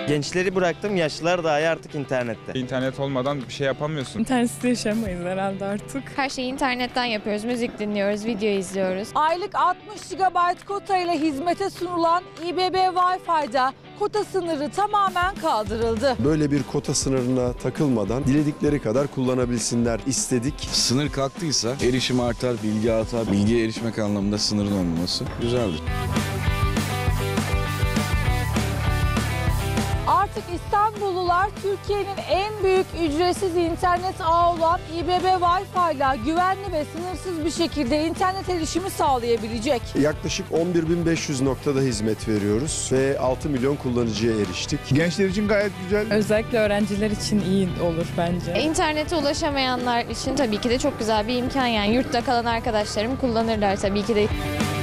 Gençleri bıraktım, yaşlılar dahi artık internette. İnternet olmadan bir şey yapamıyorsun. İnternetsiz yaşamayız herhalde artık. Her şeyi internetten yapıyoruz. Müzik dinliyoruz, video izliyoruz. Aylık 60 GB kota ile hizmete sunulan İBB Wi-Fi'da kota sınırı tamamen kaldırıldı. Böyle bir kota sınırına takılmadan diledikleri kadar kullanabilsinler istedik. Sınır kalktıysa erişim artar, bilgi artar. Bilgiye erişmek anlamında sınırın olmaması güzeldir. Artık İstanbullular Türkiye'nin en büyük ücretsiz internet ağı olan İBB Wi-Fi ile güvenli ve sınırsız bir şekilde internet erişimi sağlayabilecek. Yaklaşık 11.500 noktada hizmet veriyoruz ve 6 milyon kullanıcıya eriştik. Gençler için gayet güzel. Özellikle öğrenciler için iyi olur bence. İnternete ulaşamayanlar için tabii ki de çok güzel bir imkan. Yani yurtta kalan arkadaşlarım kullanırlar tabii ki de.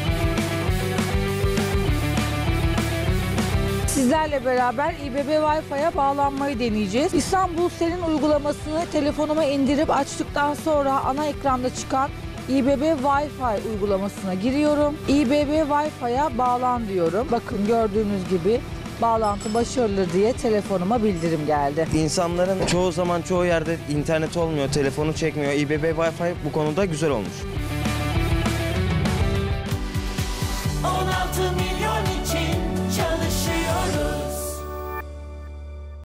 Sizlerle beraber İBB Wi-Fi'ye bağlanmayı deneyeceğiz. İstanbul Senin uygulamasını telefonuma indirip açtıktan sonra ana ekranda çıkan İBB Wi-Fi uygulamasına giriyorum. İBB Wi-Fi'ye bağlan diyorum. Bakın gördüğünüz gibi bağlantı başarılı diye telefonuma bildirim geldi. İnsanların çoğu zaman çoğu yerde internet olmuyor, telefonu çekmiyor. İBB Wi-Fi bu konuda güzel olmuş. 16 milyon